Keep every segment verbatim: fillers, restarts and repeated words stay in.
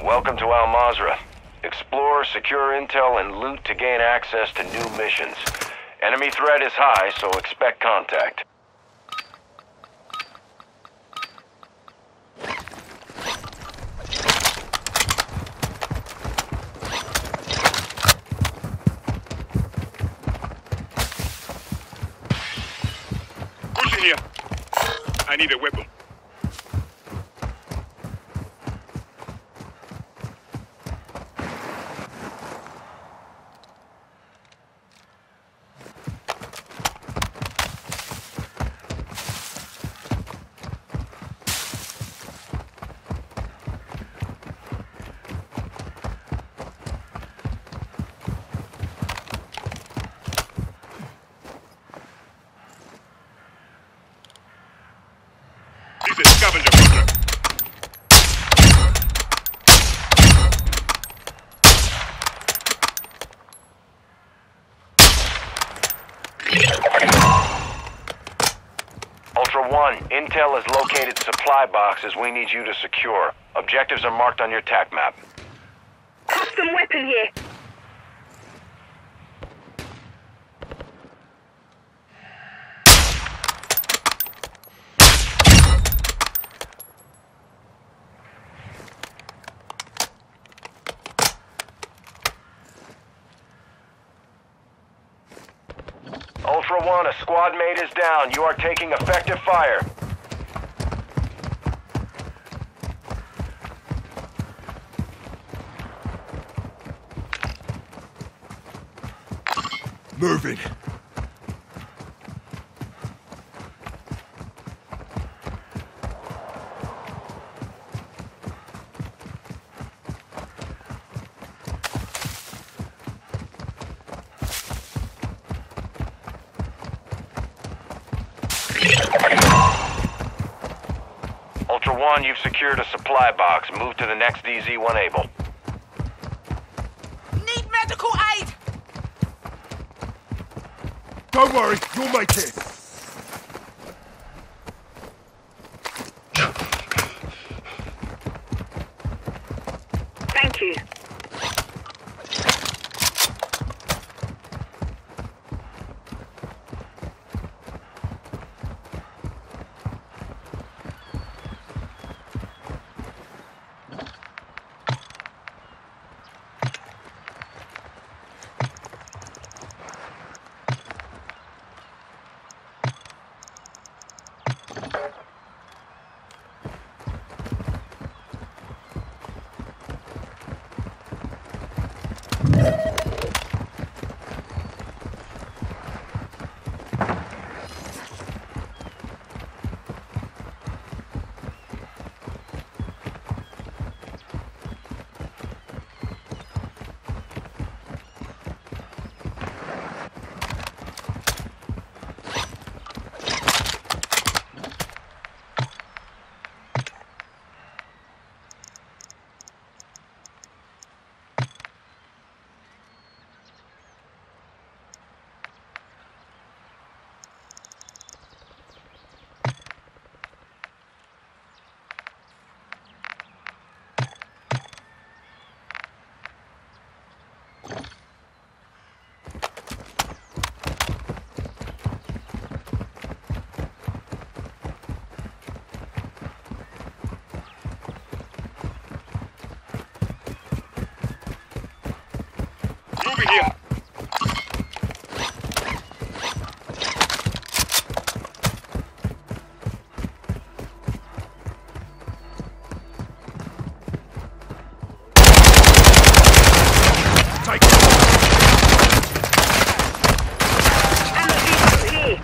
Welcome to Al Mazrah. Explore, secure intel, and loot to gain access to new missions. Enemy threat is high, so expect contact. Pushing here. I need a weapon. This is scavenger hunter. Ultra One, intel has located supply boxes we need you to secure. Objectives are marked on your tac map. Custom weapon here. Ultra One, a squad mate is down. You are taking effective fire. Moving. Ultra One, you've secured a supply box. Move to the next D Z one able. Need medical aid! Don't worry, you'll make it. Thank you. Moving here. Take it. Ammo vehicle here.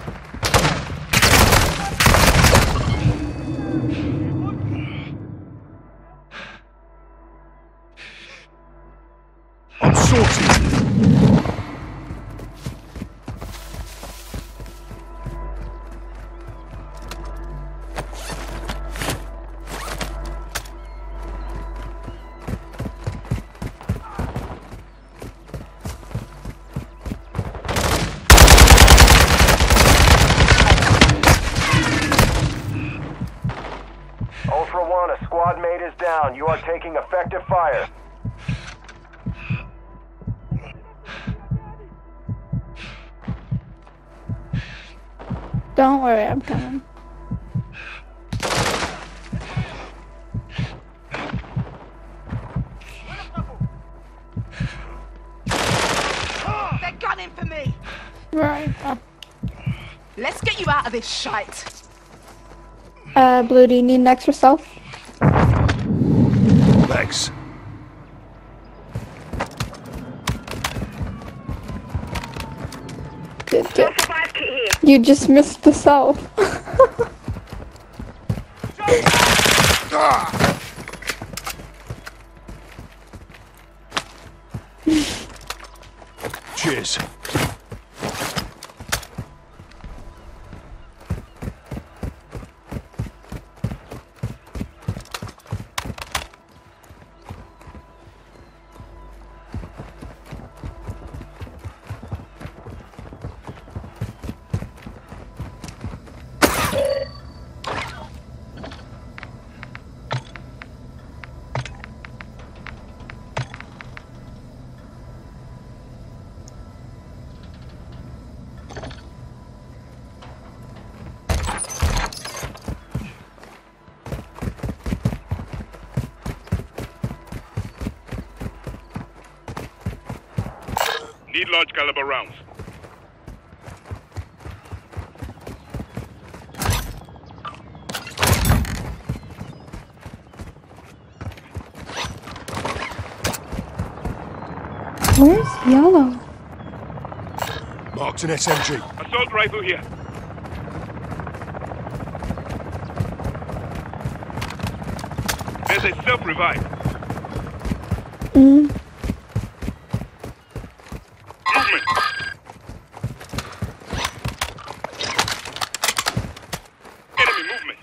I'm sorted. squad mate is down. You are taking effective fire. Don't worry, I'm coming. They're gunning for me. Right. Oh. Let's get you out of this shite. Uh, Blue, do you need an extra self? Thanks. Good, Got good. a survive kit here. You just missed the self. Ah! Cheers. Need large caliber rounds. Where's yellow? Marked an S M G. Assault rifle here. There's a self-revive. Mm. Movement. Enemy movement.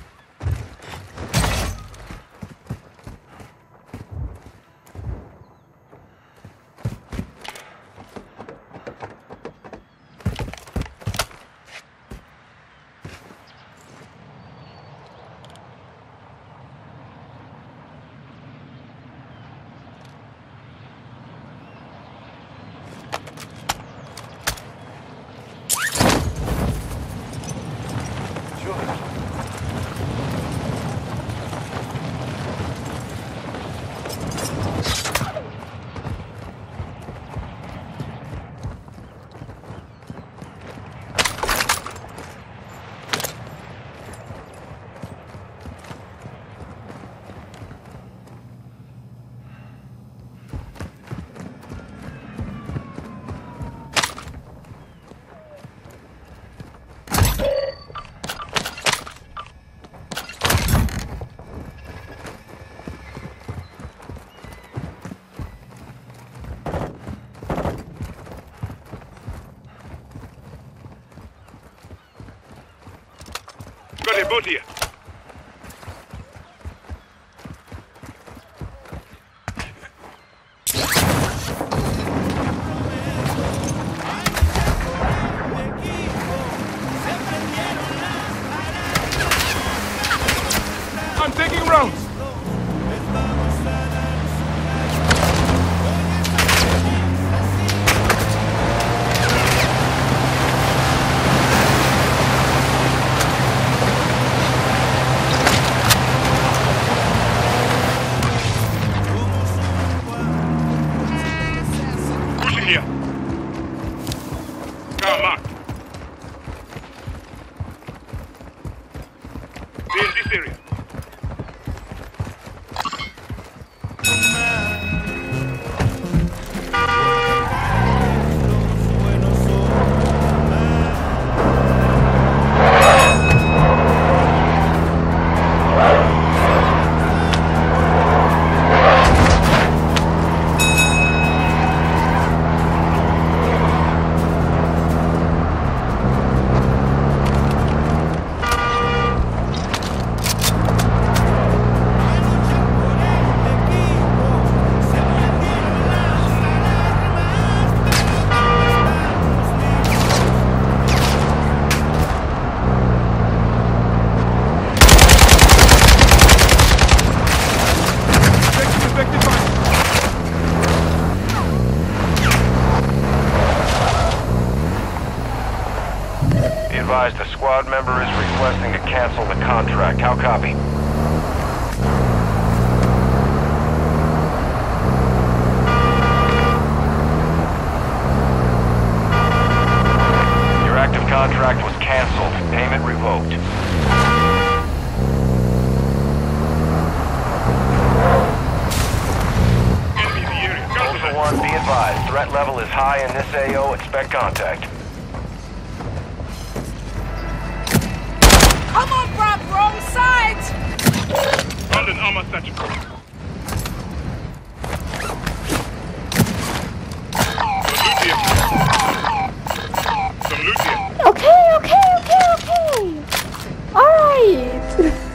Got a boat here. I'm taking rounds. Pushing here. Car marked. They're in this area. squad member is requesting to cancel the contract. How copy? Your active contract was canceled. Payment revoked. Enemy in the area. Counter Ultra that. One, be advised. Threat level is high in this A O. Expect contact. Come on, bruv, wrong side! Found an armor statue. Some loot here. Some loot here. Okay, okay, okay, okay. Alright.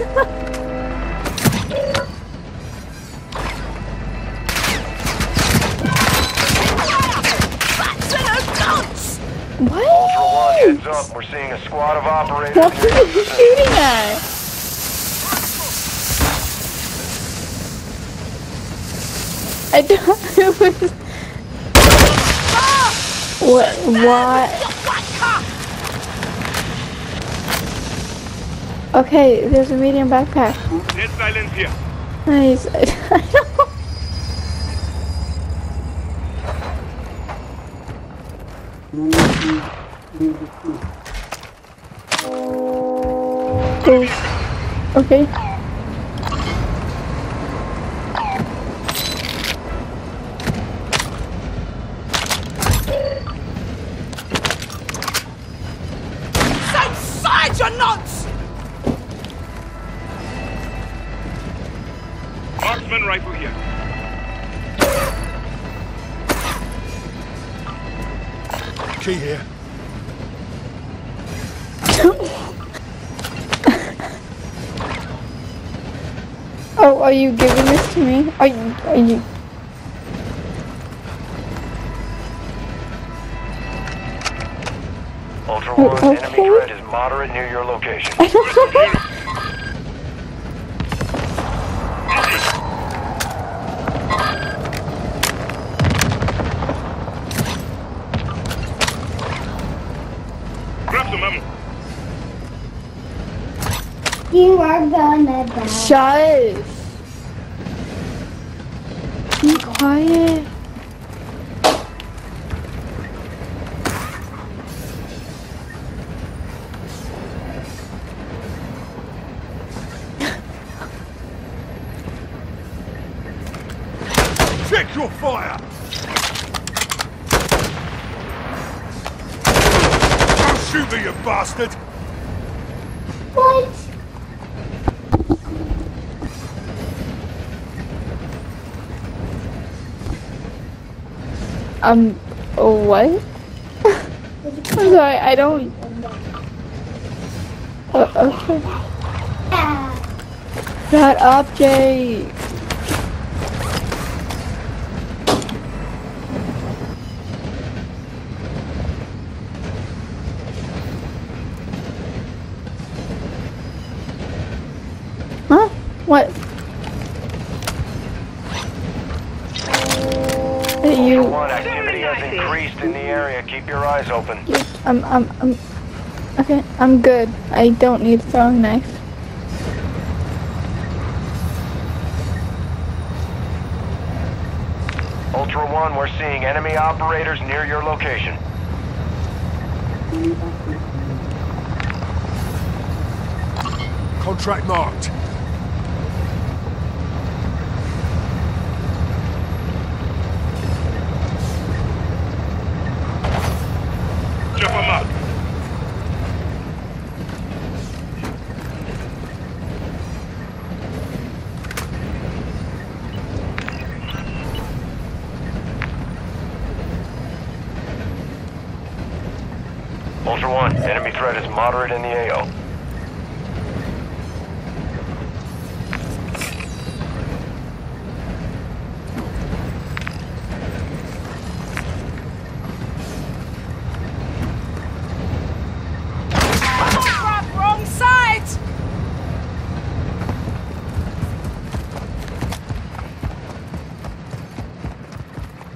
What? Ultra One, heads up. We're seeing a squad of operators What near are your you position. shooting at? I don't. It was. What? What? Okay, there's a medium backpack. Dead silence here. Nice. I don't. Oh. Okay. Same side, you're nuts! Marksman rifle here. Key here. Oh, are you giving this to me? Are you? Are you? Ultra Oh, One, okay. enemy threat is moderate near your location. Grab some ammo. You are gonna die. Shush. Be quiet. Check your fire! Shoot me, you bastard! What? Um, oh, what? I'm sorry, I don't. Uh, okay. That object. Huh? What? You. Ultra One, activity has increased in the area. Keep your eyes open. I'm, I'm, I'm. Okay, I'm good. I don't need a throwing knife. Ultra One, we're seeing enemy operators near your location. Contract marked. Chopper mark. Ultra One, enemy threat is moderate in the A O. Come on, bruv, wrong side!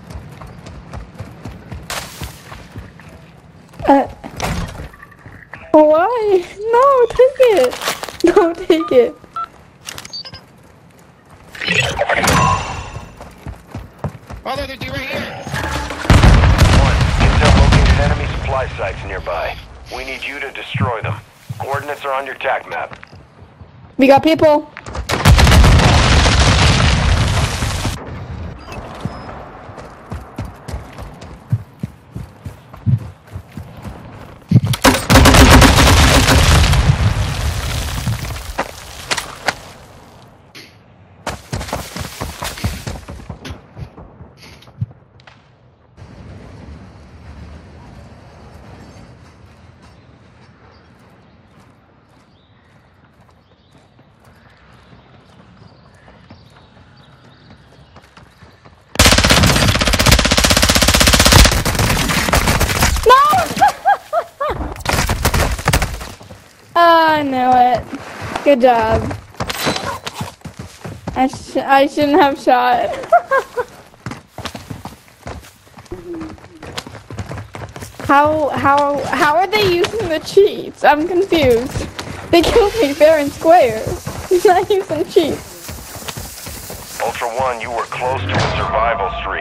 Uh. Why? No, take it. No, take it. Father, they're right here. One, intel located enemy supply sites nearby. We need you to destroy them. Coordinates are on your tac map. We got people. I knew it. Good job. I sh I shouldn't have shot. how how how are they using the cheats? I'm confused. They killed me fair and square. He's not using cheats. Ultra One, you were close to a survival streak.